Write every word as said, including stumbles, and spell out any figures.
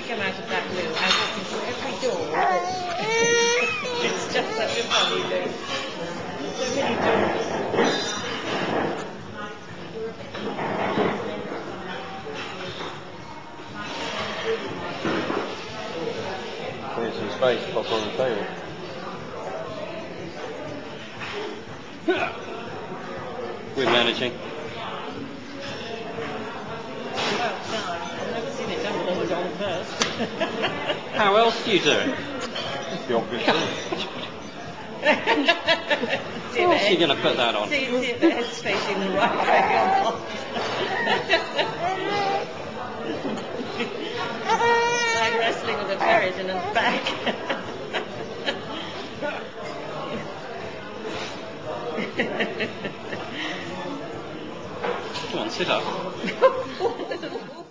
come out of that loo and walk into every door. It's just such a funny loo. So many doors. There's some space to pop on the table. We're managing. Well done. I've never seen it done with a hood on first. How else do you do it? The obvious thing. How else are you going to put that on? See, see if the head's facing the right way or not. Like wrestling with a ferret in a back. Come on, sit up.